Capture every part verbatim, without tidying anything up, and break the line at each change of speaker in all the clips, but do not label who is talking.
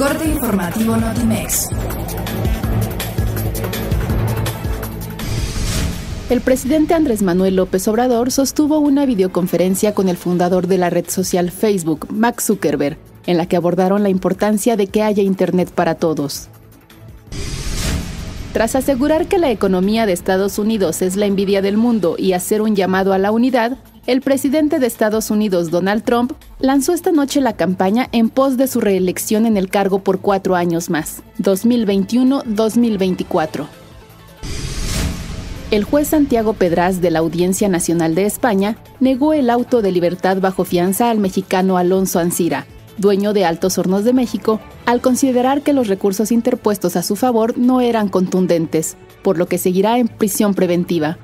corte informativo Notimex.
El presidente Andrés Manuel López Obrador sostuvo una videoconferencia con el fundador de la red social Facebook, Mark Zuckerberg, en la que abordaron la importancia de que haya Internet para todos. Tras asegurar que la economía de Estados Unidos es la envidia del mundo y hacer un llamado a la unidad, el presidente de Estados Unidos, Donald Trump, lanzó esta noche la campaña en pos de su reelección en el cargo por cuatro años más, dos mil veintiuno a dos mil veinticuatro. El juez Santiago Pedraz de la Audiencia Nacional de España negó el auto de libertad bajo fianza al mexicano Alonso Ancira, dueño de Altos Hornos de México, al considerar que los recursos interpuestos a su favor no eran contundentes, por lo que seguirá en prisión preventiva.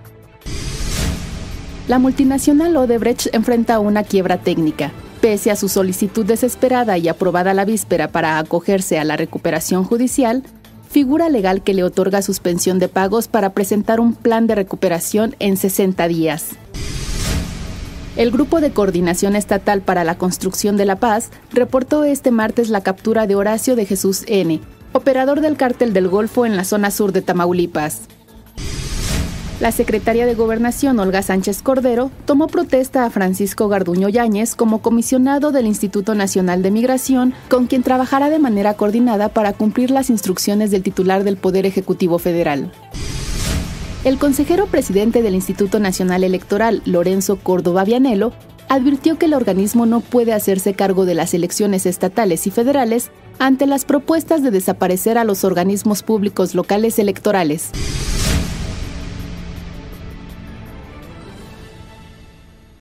La multinacional Odebrecht enfrenta una quiebra técnica. Pese a su solicitud desesperada y aprobada la víspera para acogerse a la recuperación judicial, figura legal que le otorga suspensión de pagos para presentar un plan de recuperación en sesenta días. El Grupo de Coordinación Estatal para la Construcción de la Paz reportó este martes la captura de Horacio de Jesús N., operador del Cártel del Golfo en la zona sur de Tamaulipas. La secretaria de Gobernación, Olga Sánchez Cordero, tomó protesta a Francisco Garduño Yáñez como comisionado del Instituto Nacional de Migración, con quien trabajará de manera coordinada para cumplir las instrucciones del titular del Poder Ejecutivo Federal. El consejero presidente del Instituto Nacional Electoral, Lorenzo Córdoba Vianello, advirtió que el organismo no puede hacerse cargo de las elecciones estatales y federales ante las propuestas de desaparecer a los organismos públicos locales electorales.